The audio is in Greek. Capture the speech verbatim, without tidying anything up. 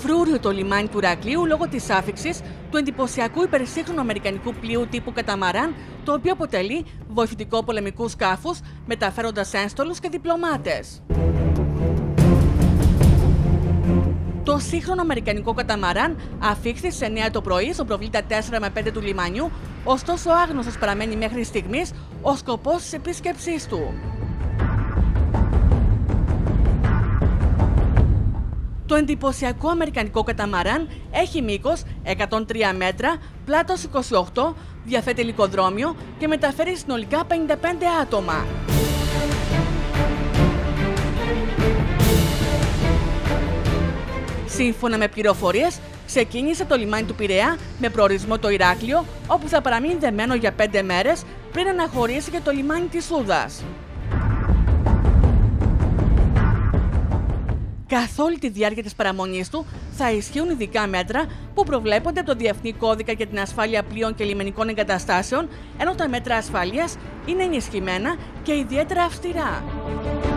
φρούριο το λιμάνι του Ηρακλείου λόγω της άφιξης του εντυπωσιακού υπερσύγχρονου αμερικανικού πλοίου τύπου καταμαράν, το οποίο αποτελεί βοηθητικό πολεμικού σκάφους, μεταφέροντας ένστολους και διπλωμάτες. Το σύγχρονο αμερικανικό καταμαράν αφήχθη στις εννιά το πρωί στον προβλήτα τέσσερα με πέντε του λιμανιού, ωστόσο άγνωστος παραμένει μέχρι στιγμής ο σκοπός της επίσκεψής του. Το εντυπωσιακό αμερικανικό καταμαράν έχει μήκος εκατόν τρία μέτρα, πλάτος είκοσι οκτώ, διαθέτει ελικοδρόμιο και μεταφέρει συνολικά πενήντα πέντε άτομα. Σύμφωνα με πληροφορίες, ξεκίνησε το λιμάνι του Πειραιά με προορισμό το Ηράκλειο, όπου θα παραμείνει δεμένο για πέντε μέρες πριν αναχωρήσει και το λιμάνι της Σούδας. Καθ' όλη τη διάρκεια της παραμονής του θα ισχύουν ειδικά μέτρα που προβλέπονται από το Διεθνή Κώδικα για την Ασφάλεια Πλοίων και Λιμενικών Εγκαταστάσεων, ενώ τα μέτρα ασφαλείας είναι ενισχυμένα και ιδιαίτερα αυστηρά.